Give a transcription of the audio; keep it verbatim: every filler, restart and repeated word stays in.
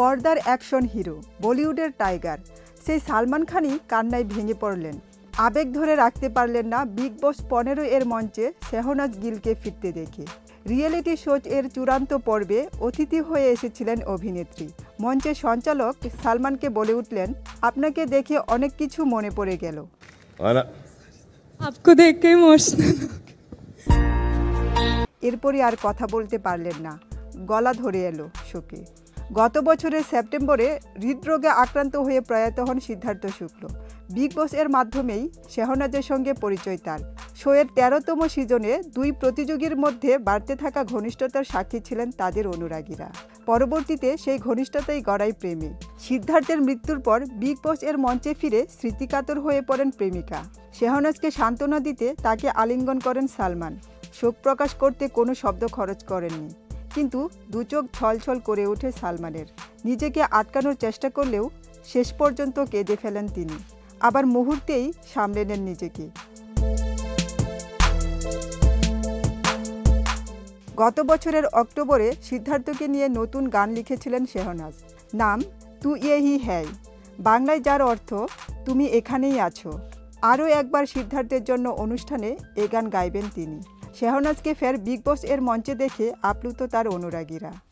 পর্দার action hero, বলিউডের tiger সেই সালমান খানই কান্নায় ভেঙে পড়লেন। আবেগ ধরে রাখতে পারলেন না বিগ বস পনেরো এর মঞ্চে শেহনাজ গিলকে ফিরতে দেখে। রিয়েলিটি শো এর চূড়ান্ত পর্বে অতিথি হয়ে এসেছিলেন অভিনেত্রী। মঞ্চের সঞ্চালক সালমানকে বলে উঠলেন, আপনাকে দেখে অনেক কিছু মনে পড়ে গেল। आपको देख के इमोशनल এরপরই আর কথা বলতে পারলেন না, গলা ধরে এলো শোকে। গত বছরের সেপ্টেম্বরে হৃদরোগে আক্রান্ত হয়ে প্রয়াত হন সিদ্ধার্থ শুক্ল। বিগ বস এর মাধ্যমেই শেহনাজের সঙ্গে পরিচয় তার। শোয়ের তেরোতম সিজনে দুই প্রতিযোগীর মধ্যে বাড়তে থাকা ঘনিষ্ঠতার সাক্ষী ছিলেন তাদের অনুরাগীরা। পরবর্তীতে সেই ঘনিষ্ঠতাই গড়ায় প্রেমে। সিদ্ধার্থের মৃত্যুর পর বিগ বস এর মঞ্চে ফিরে স্মৃতিকাতর হয়ে পড়েন প্রেমিকা। শেহনাজকে সান্ত্বনা দিতে তাকে আলিঙ্গন করেন সালমান। শোক প্রকাশ করতে কোনো শব্দ খরচ করেননি, কিন্তু দু চোখ ছলছল করে ওঠে সালমানের। নিজেকে আটকানোর চেষ্টা করলেও শেষ পর্যন্ত কেঁদে ফেলেন তিনি, আবার মুহূর্তেই সামলে নেন নিজেকে। গত বছরের অক্টোবরে সিদ্ধার্থকে নিয়ে নতুন গান লিখেছিলেন শেহনাজ, নাম তু ইয়েহি হ্যায়, বাংলায় যার অর্থ তুমি এখানেই আছো। আরও একবার সিদ্ধার্থের জন্য অনুষ্ঠানে এ গান গাইবেন তিনি। শেহনাজকে ফের বিগ বস এর মঞ্চে দেখে আপ্লুত তার অনুরাগীরা।